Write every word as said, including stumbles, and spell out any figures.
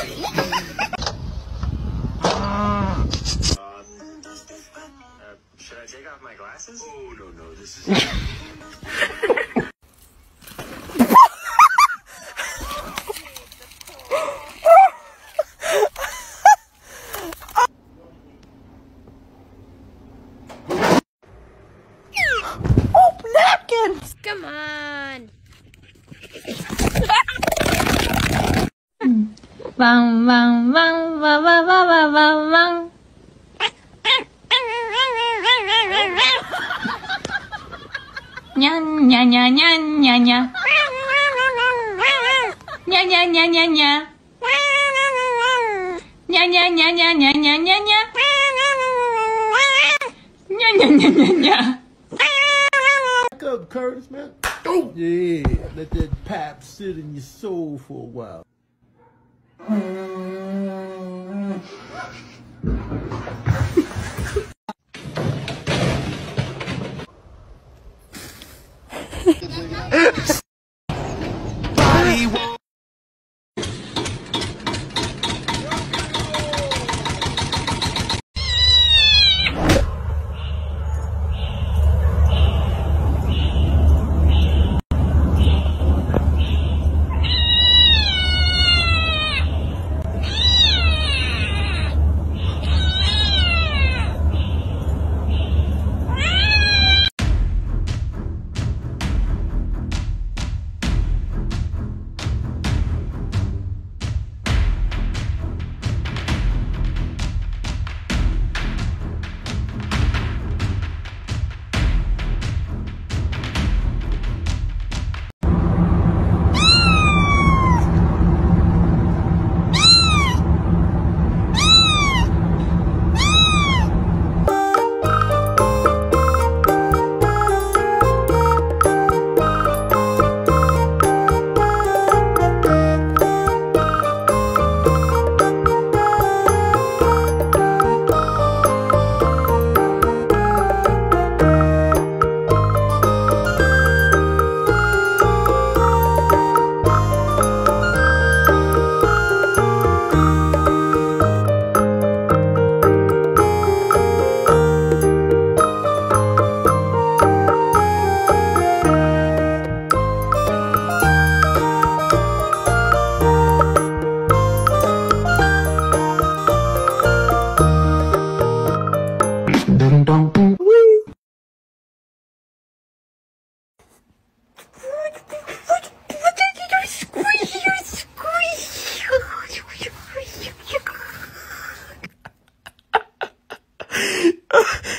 Should I take off my glasses? Oh, no, no, this is... Oh, napkins! Come on! Bang, bang, bang, bang, bang, bang, bang, bang. Nya, nya, nya, nya, nya, nya. Nya, nya, nya, nya, nya. Nya, nya, nya, nya, nya, nya, nya, nya. Nya, nya, nya, nya, nya. Back up, Curtis, man. Oh, yeah. Let that pap sit in your soul for a while. Squeeze, squeeze.